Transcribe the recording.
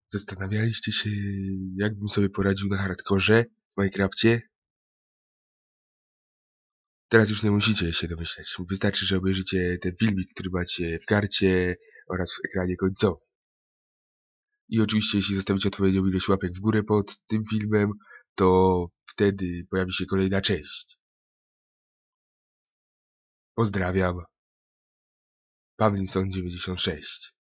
Zastanawialiście się, jakbym sobie poradził na hardkorze w Minecrafcie? Teraz już nie musicie się domyślać. Wystarczy, że obejrzycie ten filmik, który macie w karcie oraz w ekranie końcowym. I oczywiście, jeśli zostawicie odpowiednią ilość łapek w górę pod tym filmem, to wtedy pojawi się kolejna część. Pozdrawiam. Pawlinson 96.